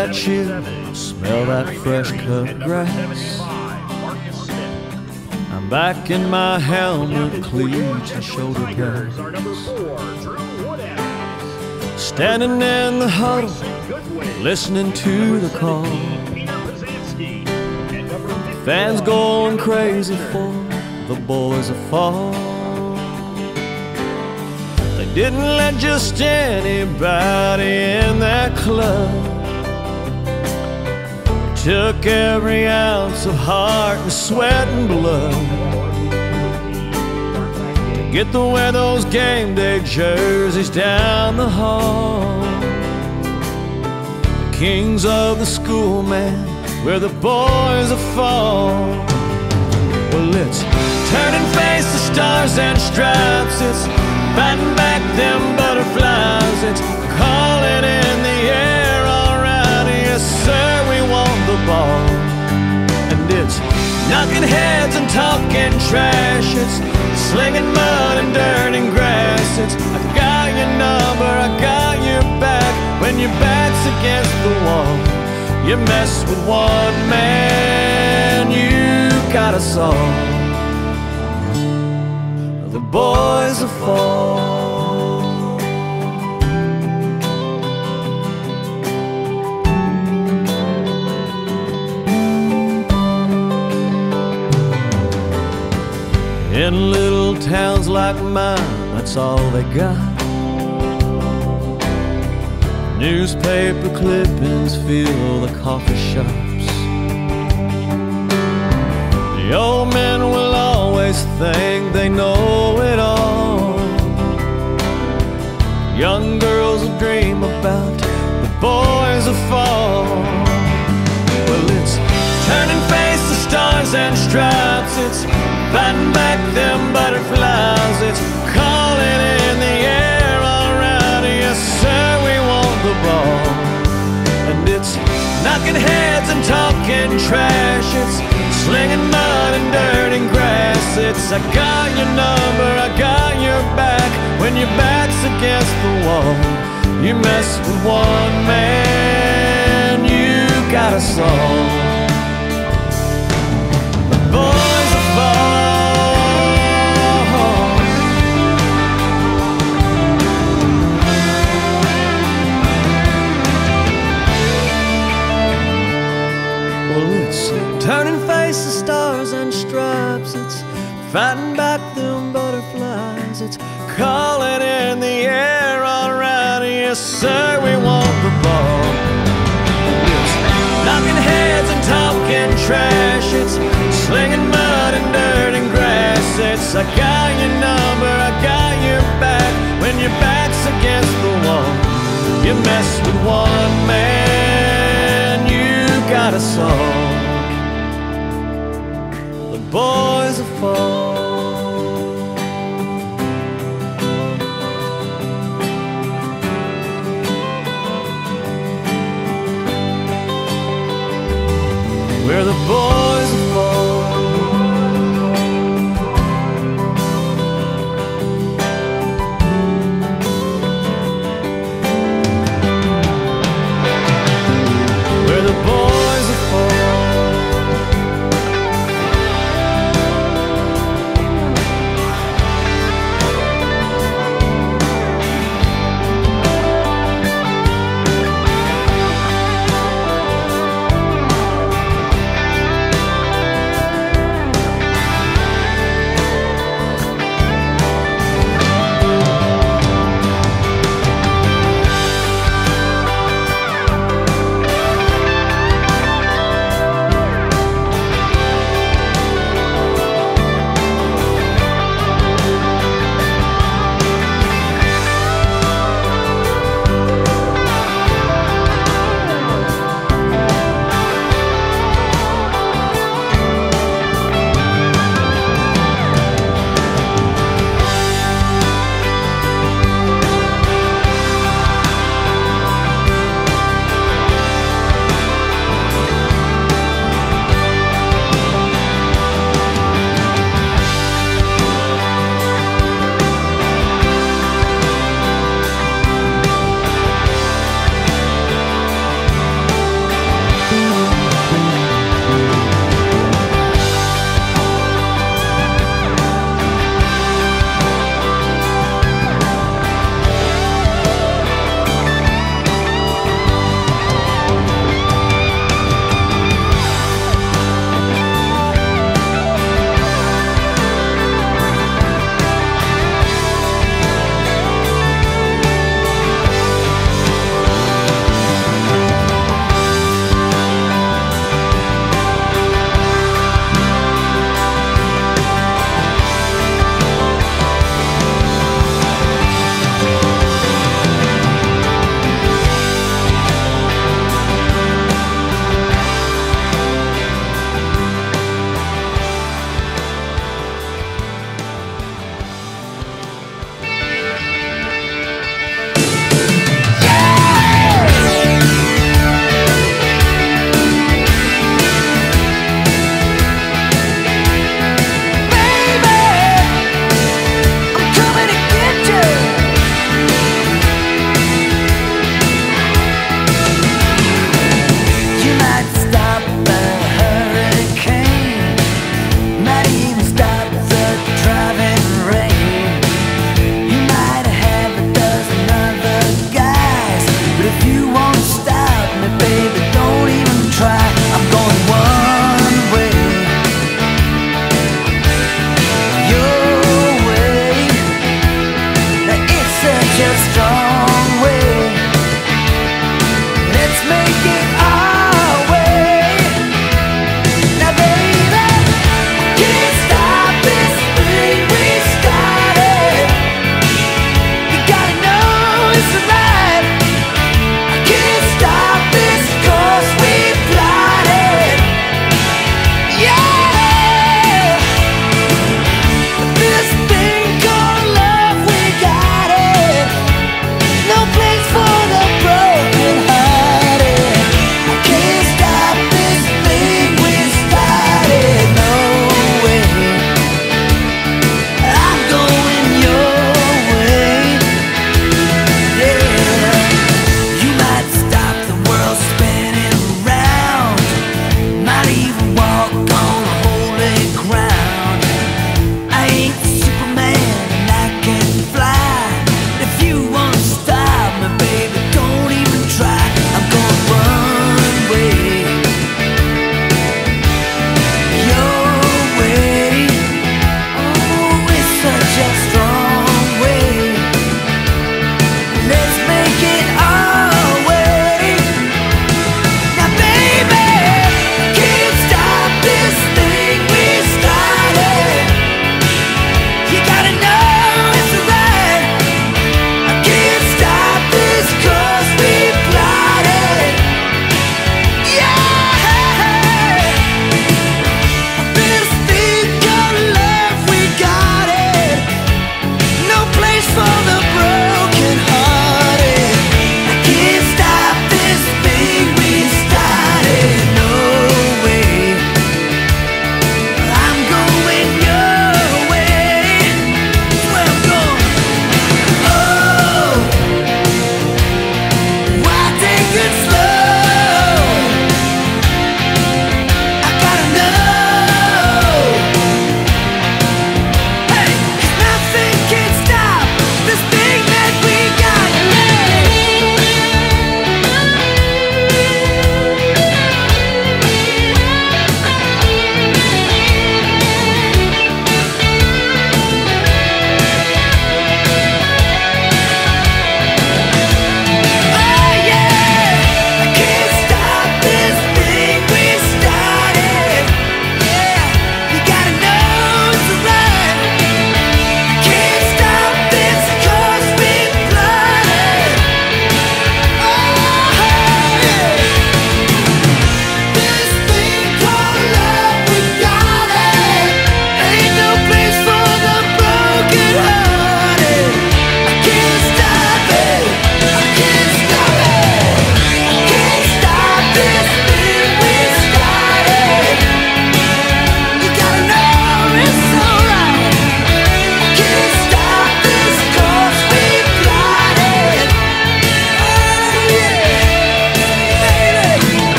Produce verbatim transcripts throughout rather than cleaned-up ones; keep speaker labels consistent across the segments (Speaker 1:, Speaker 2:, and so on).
Speaker 1: that chill, smell that fresh cut grass. I'm back in my helmet, cleats and shoulder pads, standing in the huddle, listening to the call. Fans going crazy for the boys of fall. They didn't let just anybody in that club. Took every ounce of heart and sweat and blood to get to wear those game day jerseys down the hall. The kings of the school, man, where the boys are fall. Well, it's turning face to stars and stripes. It's fighting back them butterflies. It's calling in the air, all right, yes sir, we want the ball. And it's knocking heads and talking trash. It's slinging mud and dirt and grass. It's I got your number, I got your back. When your back's against the wall, you mess with one man, you got us all. The boys will fall. In little towns like mine, that's all they got. Newspaper clippings fill the coffee shops. The old men will always think they know it all. Young girls will dream about the boys of fall. Well, it's turning face to stars and stripes. It's fighting back them butterflies. It's calling in the air, all right, yes sir, we want the ball. And it's knocking heads and talking trash. It's slinging mud and dirt and grass. It's I got your number, I got your back. When your back's against the wall, you mess with one man, you got us all. The boys will fall. Turning face to stars and stripes. It's fighting back them butterflies. It's calling in the air, all right, yes sir, we want the ball. It's knocking heads and talking trash. It's slinging mud and dirt and grass. It's I got your number, I got your back. When your back's against the wall, you mess with one man, you got us all. Boys will fall. We're the boys will fall. We're the boys will fall.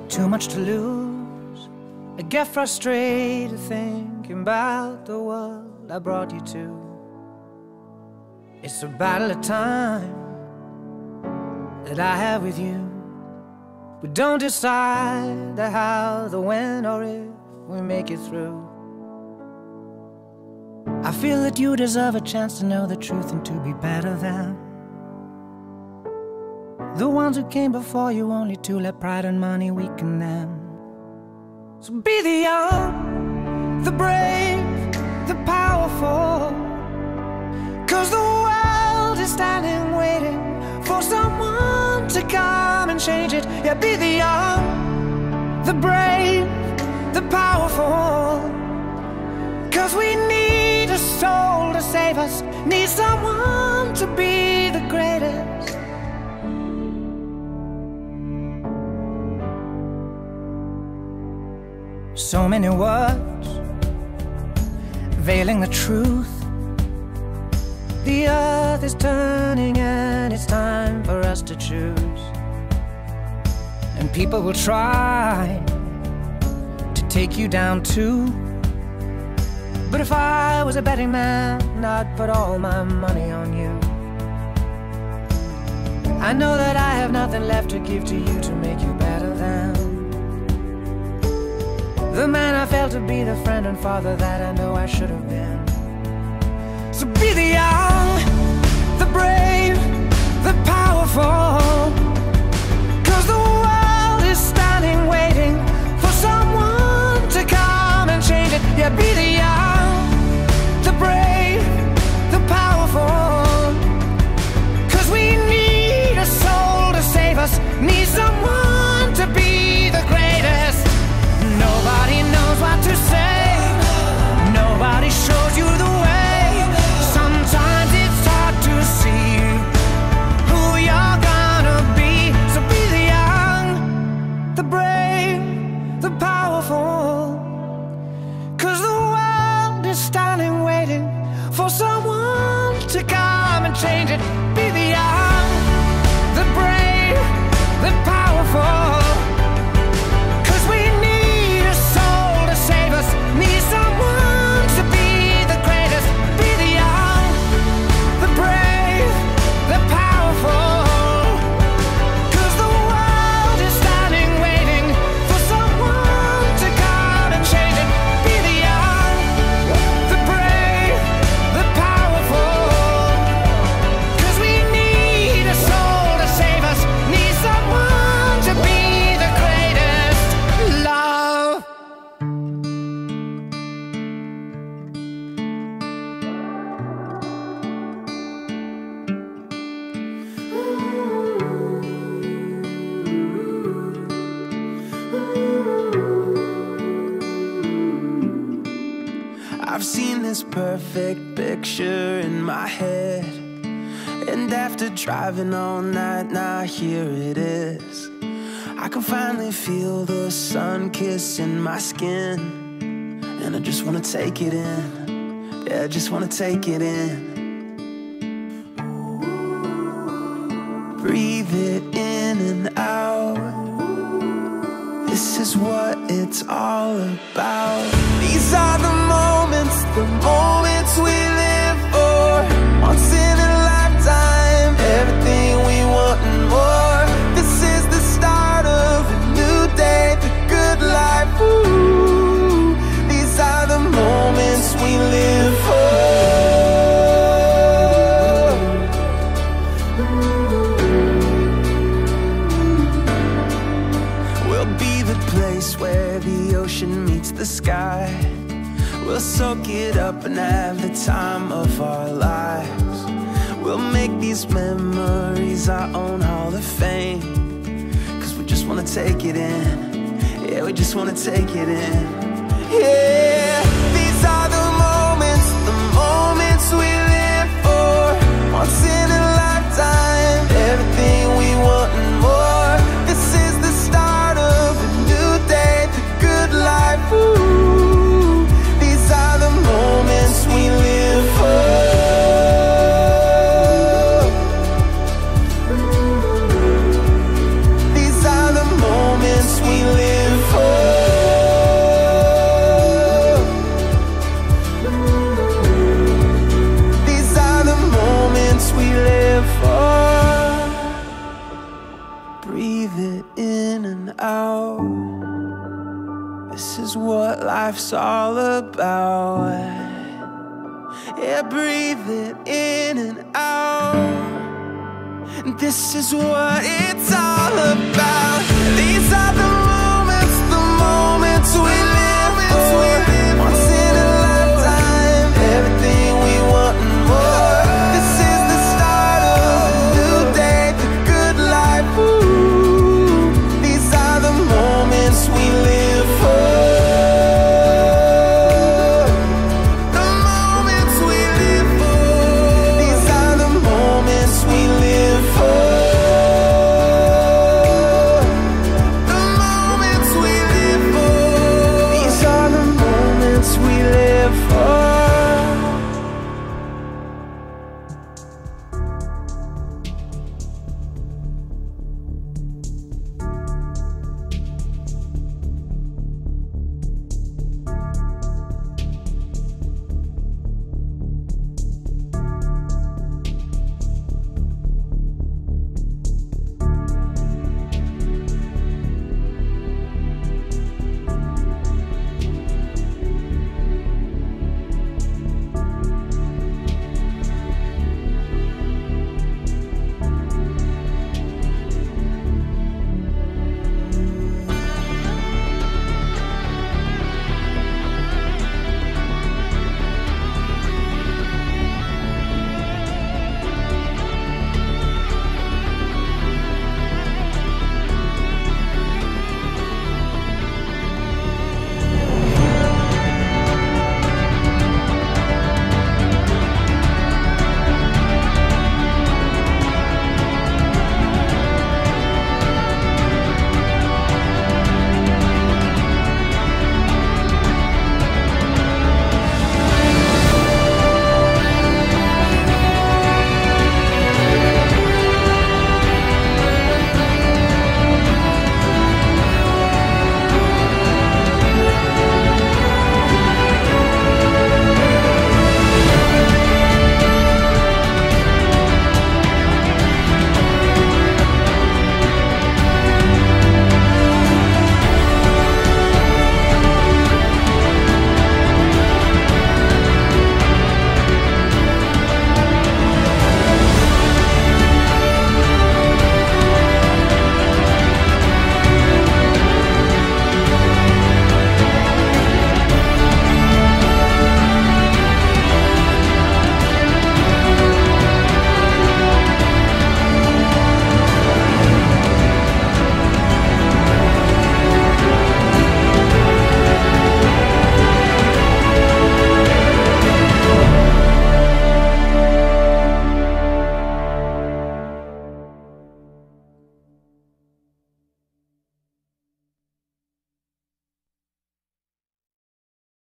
Speaker 2: too much to lose. I get frustrated thinking about the world I brought you to. It's a battle of time that I have with you. We don't decide the how, the when, or if we make it through. I feel that you deserve a chance to know the truth and to be better than the ones who came before you, only to let pride and money weaken them. So be the young, the brave, the powerful, 'cause the world is standing waiting for someone to come and change it. Yeah, be the young, the brave, the powerful, 'cause we need a soul to save us, need someone to be the greatest. So many words veiling the truth. The earth is turning and it's time for us to choose. And people will try to take you down too. But if I was a betting man, I'd put all my money on you. I know that I have nothing left to give to you to make you better than the man I failed to be, the friend and father that I know I should have been. So be the young, the brave, the powerful, 'cause the world is standing waiting for someone to come and change it. Yeah, be the young, the brave, the powerful, 'cause we need a soul to save us, need someone to be the greatest. Nobody knows what to say, nobody shows you the way. Sometimes it's hard to see who you're gonna be. So be the young, the brave, the powerful, 'cause the world is standing waiting for someone to come and change it. Be the young, the brave, the powerful, need someone to be the greatest. Be the young, the brave, the powerful, 'cause the world is standing waiting for someone to come and change it. Be the young, the brave, the powerful, 'cause we need a soul to save us, need someone to be the greatest. Love.
Speaker 1: I've seen this perfect picture in my head, and after driving all night, now here it is. I can finally feel the sun kissing my skin, and I just wanna take it in. Yeah, I just wanna take it in. Breathe it in and out. This is what it's all about. These are the moments, the moments we live for. Once in a lifetime, everything we want and more. This is the start of a new day, the good life. Ooh, these are the moments we live for. We'll be the place where the ocean meets the sky. We'll soak it up and have the time of our lives. We'll make these memories our own Hall of Fame, 'cause we just wanna take it in. Yeah, we just wanna take it in. Yeah, these are the moments, the moments we live for. Once in a lifetime, everything we want and more. This is the start of a new day, the good life. Ooh, these are the moments we live for. These are the moments we live for.
Speaker 2: out. This is what life's all about. Yeah, breathe it in and out. This is what it's all about.